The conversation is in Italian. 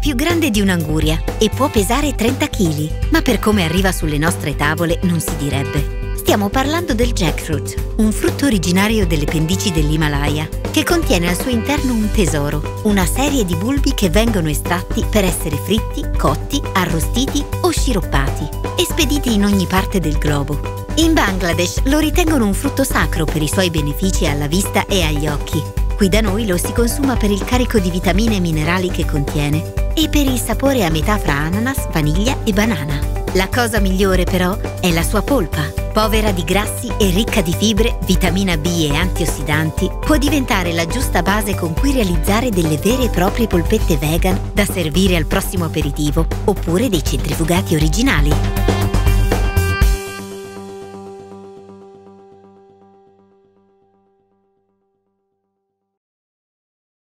più grande di un'anguria e può pesare 30 kg, ma per come arriva sulle nostre tavole non si direbbe. Stiamo parlando del jackfruit, un frutto originario delle pendici dell'Himalaya, che contiene al suo interno un tesoro, una serie di bulbi che vengono estratti per essere fritti, cotti, arrostiti o sciroppati e spediti in ogni parte del globo. In Bangladesh lo ritengono un frutto sacro per i suoi benefici alla vista e agli occhi. Qui da noi lo si consuma per il carico di vitamine e minerali che contiene e per il sapore a metà fra ananas, vaniglia e banana. La cosa migliore però è la sua polpa. Povera di grassi e ricca di fibre, vitamina B e antiossidanti, può diventare la giusta base con cui realizzare delle vere e proprie polpette vegan da servire al prossimo aperitivo oppure dei centrifugati originali.